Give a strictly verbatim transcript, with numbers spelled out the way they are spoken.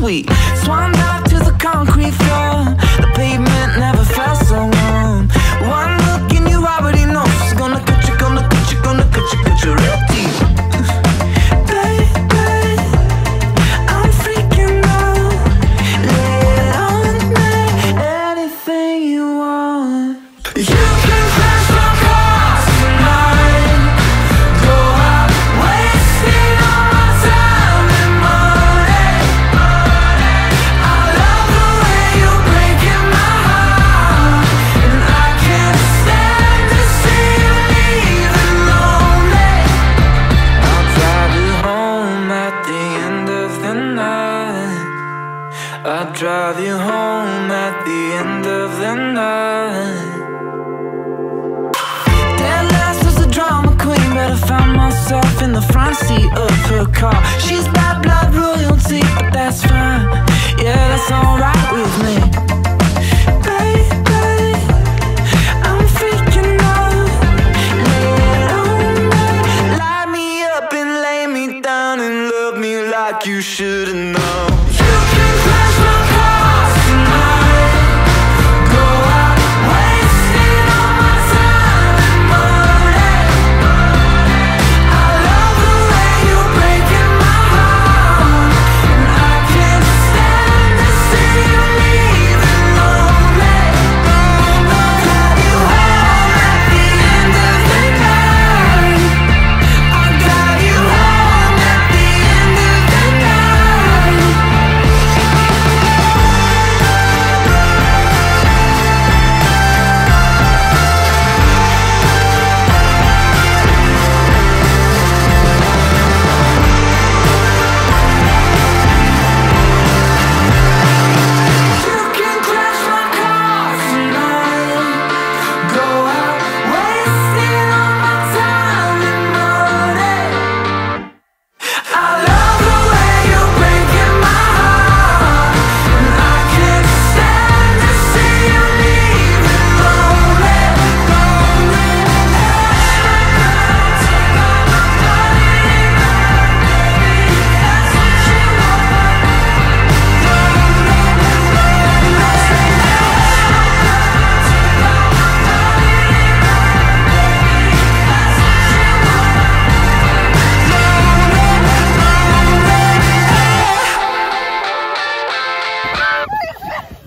sweet. Swan dive to the concrete floor. The pavement never felt so warm. One look and you already know she's gonna cut you, gonna cut you, gonna cut you, cut you real deep. Baby, I'm freaking out. Lay it on me, anything you want. You can crash my car tonight. Go out wasting all my time and money. I love the way you're breaking my heart, and I can't stand to see you leaving lonely. I'll drive you home at the end of the night. I'll drive you home at the end of the night. Dead last was a drama queen, but I found myself in the front seat of her car. She's bad blood royalty, but that's fine. Yeah, that's alright with me. Baby, I'm freaking out. Lay it on me, light me up and lay me down and love me like you should've known. You can crash my car tonight. Go out wasting all my time and money. I love the way you're breaking my heart, and I can't stand to see you leaving lonely. I'll drive you home at the end of the night. I'll drive you home at the end of the night. You can crash my car tonight. Go out wasting all my time and money. I love the way you're breaking my heart, and I can't stand to see you leaving lonely, lonely. Take all my money, baby, that's what you want. Lonely, lonely, lonely.